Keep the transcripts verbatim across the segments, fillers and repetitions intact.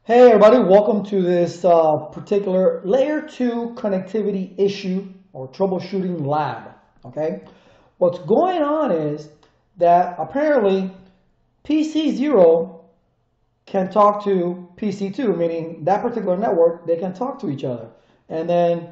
Hey everybody, welcome to this uh, particular layer two connectivity issue or troubleshooting lab. Okay, what's going on is that apparently P C zero can talk to P C two, meaning that particular network, they can talk to each other. And then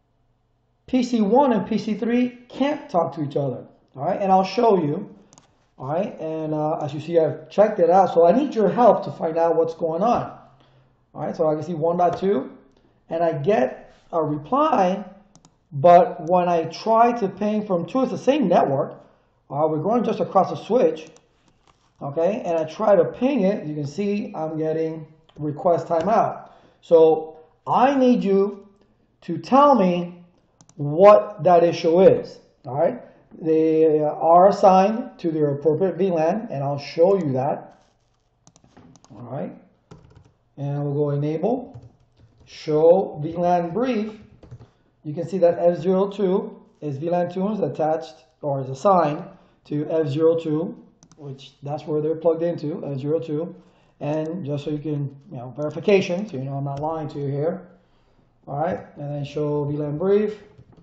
P C one and P C three can't talk to each other. All right, and I'll show you. All right, and uh, as you see, I've checked it out. So I need your help to find out what's going on. All right, so I can see one point two, and I get a reply, but when I try to ping from two, it's the same network. Uh, we're going just across the switch, okay, and I try to ping it. You can see I'm getting request timeout. So I need you to tell me what that issue is. All right, they are assigned to their appropriate V LAN, and I'll show you that. All right. And we'll go enable, show V LAN brief. You can see that F zero two is V LAN two is attached or is assigned to F zero two, which that's where they're plugged into, F zero two. And just so you can, you know, verification, so you know I'm not lying to you here. All right, and then show V LAN brief.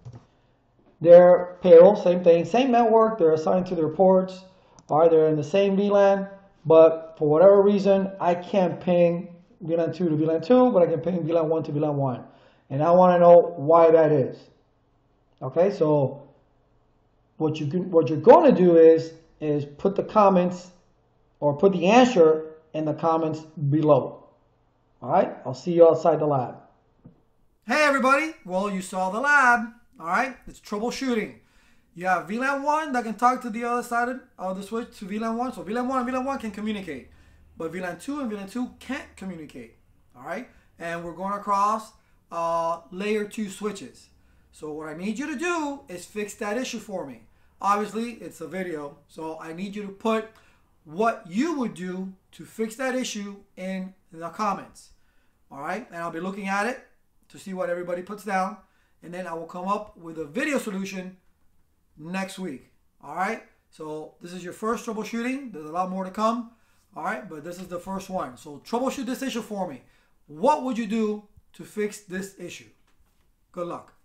Their payroll, same thing, same network, they're assigned to their ports. All right, they're in the same V LAN, but for whatever reason, I can't ping V LAN two to V LAN two, but I can ping V LAN one to V LAN one. And I want to know why that is. Okay, so what you can, what you're going to do is is put the comments or put the answer in the comments below. All right, I'll see you outside the lab. Hey everybody, well you saw the lab. All right, it's troubleshooting. You have V LAN one that can talk to the other side of the switch to V LAN one. So V LAN one and V LAN one can communicate. But V LAN two and V LAN two can't communicate, all right? And we're going across uh, layer two switches. So what I need you to do is fix that issue for me. Obviously, it's a video, so I need you to put what you would do to fix that issue in the comments, all right? And I'll be looking at it to see what everybody puts down, and then I will come up with a video solution next week, all right? So this is your first troubleshooting. There's a lot more to come. All right, but this is the first one. So troubleshoot this issue for me. What would you do to fix this issue? Good luck.